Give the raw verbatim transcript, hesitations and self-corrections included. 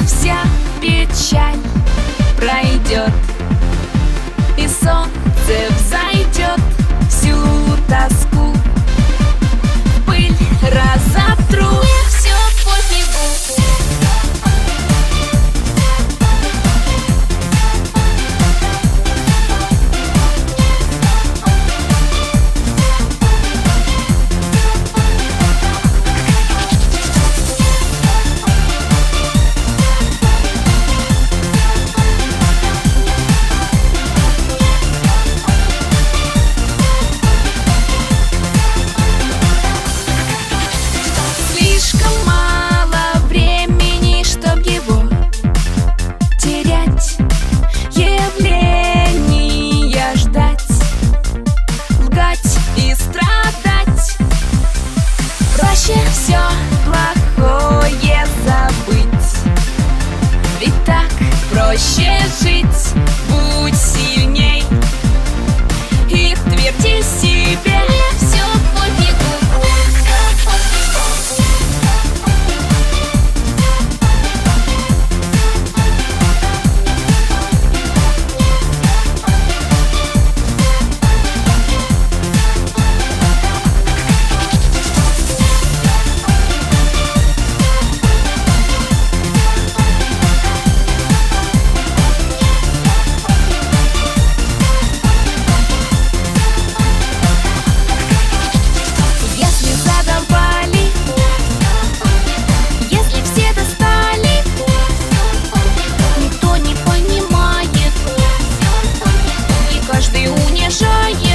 вся печаль пройдет, и солнце взойдет, всю тоску в пыль разотру. Мне все пофигу. Все плохое забыть, ведь так проще жить. Будь сильней и тверди себе. Все пофигу. Каждый унижает.